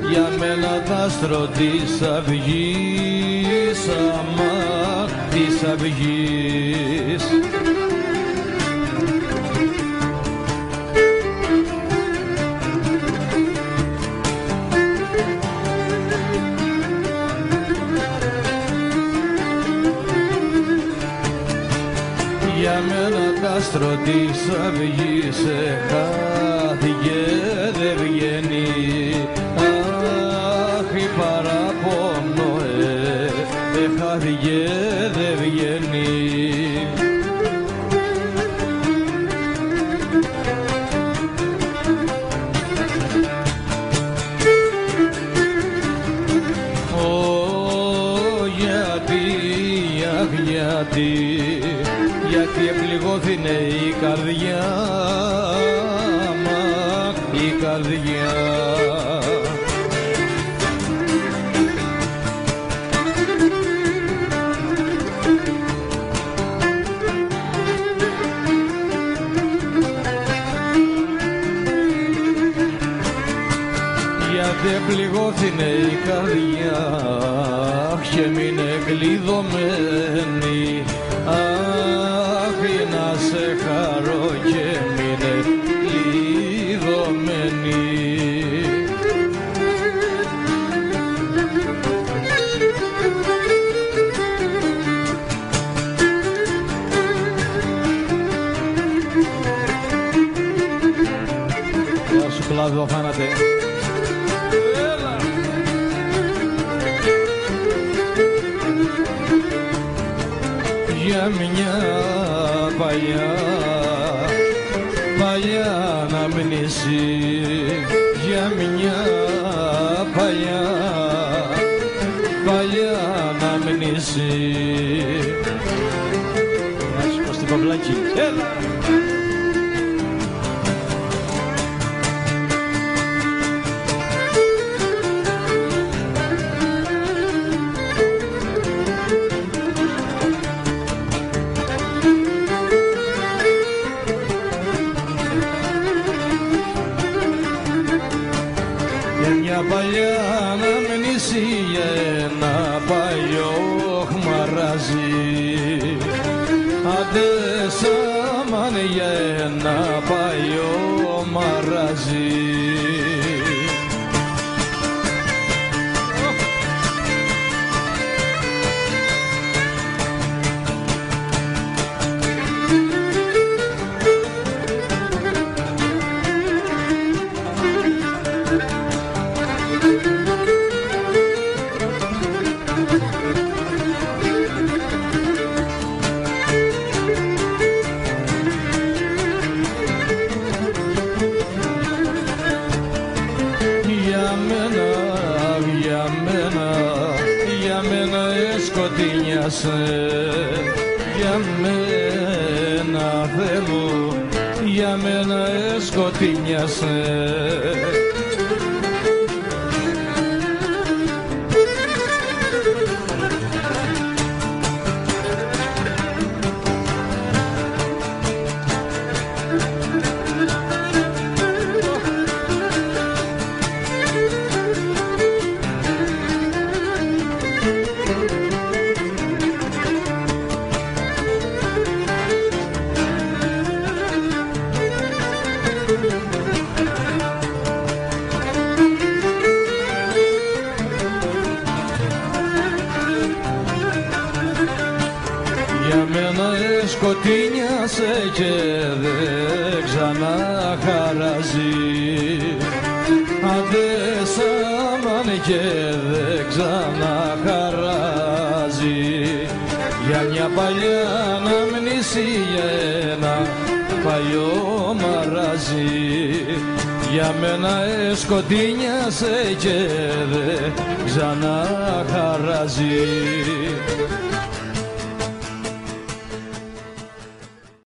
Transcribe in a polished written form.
για μένα τ' άστρο της αυγής, αμά της αυγής. Για μένα τ' άστρο της αυγής χάθηκε δε βγαίνει. Αχ, η παραπονό χάθηκε δε βγαίνει. Γιατί επληγώθηνε η καρδιά, μα η καρδιά. Γιατί επληγώθηνε η καρδιά και μείνε κλειδωμένη. Αχ, να σε χαρώ και μείνε κλειδωμένη. Γεια σου Κλάδο Φάνατε. Για μια παλιά αναμνήση, για μια παλιά αναμνήση. Γεια σου Κώστη Παυλάκη. Έλα! Παλιά αναμνήση για ένα παλιό χμαράζι. Άντε σαμάν για ένα παλιό μαράζι. Για μένα θέλω, για μένα σκοτεινιάσε. Σκοτεινιάσε και δεν ξαναχαράζει. Άντε σαμάν και δεν ξαναχαράζει. Για μια παλιά αναμνήση, για ένα παλιό μαράζι. Για μένα σκοτεινιάσε και δεν ξαναχαράζει.